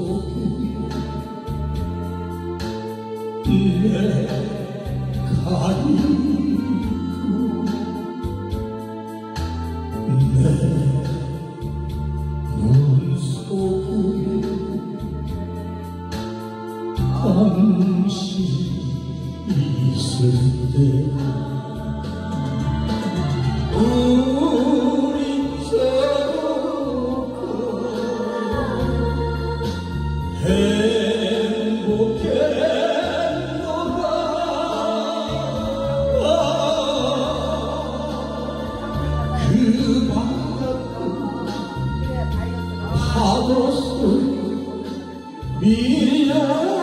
내 가리고 내 눈 속에 당신 있을 때 우리 서로 그 바깥 파도 속 미련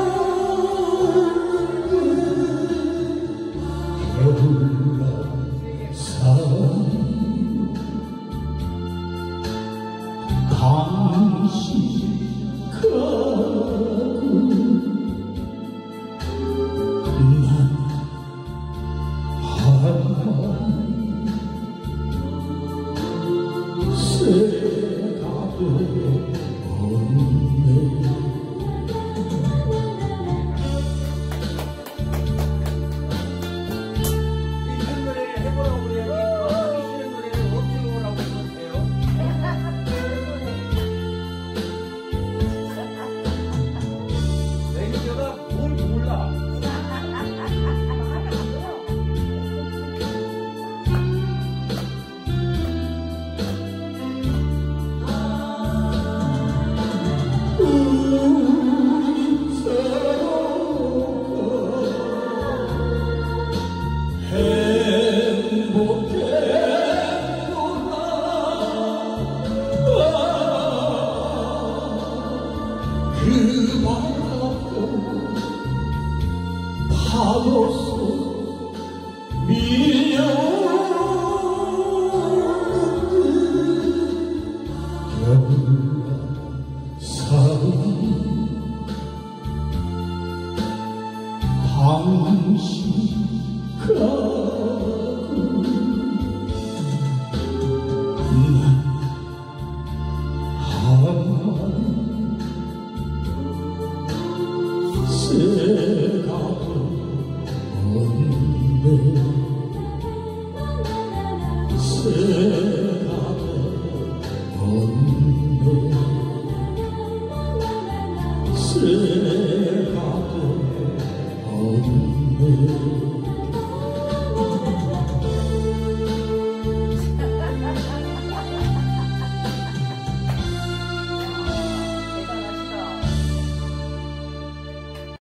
겨울날 사랑 당신 가고 난 새가 되었네. 이런 노래를 해보라고 그래야지. 하기 싫은 노래를 어떻게 오라고 그러세요? 매니저가 뭘 몰라. 그 바깥 파도 속 미련 겨울날 사랑 당신 가고 난 한마디 새가